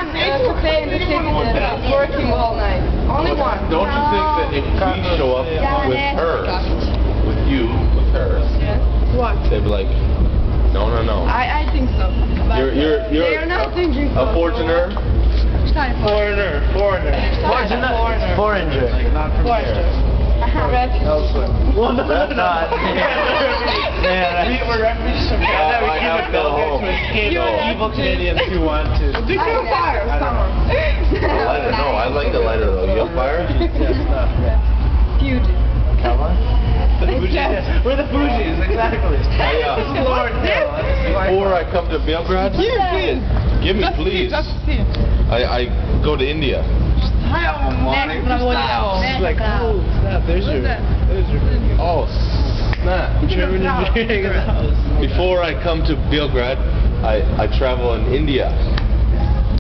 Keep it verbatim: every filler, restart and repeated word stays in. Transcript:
one uh, cafe in the city that is working all night. Only one. Don't you think that if we show up with her, with you, with her, Yes. What? they'd be like, no, no, no. I, I think so. But You're, you're, you're they are not a, thinking a so. foreigner? Foreigner, foreigner. Foreigner. Foreigner. Foreigner. Like not from Foreigner. here. Red. Elsewhere. Well, no, that's not. Yeah, we were refugees from Canada. We I came have to to go Belgium home. to escape You're all an evil refugee. Canadians who want to. Do you have fire? Someone. I don't know. I like the lighter though. You have fire? Yes, no. Fuji. Come on. The Fugees. Yeah. We're the Fugees, exactly. I, uh, This is Lord Hill. Before I come to Belgrade, give me please. I, I go to India. Morning. Like, oh, snap. There's your. There's your. Oh, snap. German engineering in the house. Before I come to Belgrade, I, I travel in India.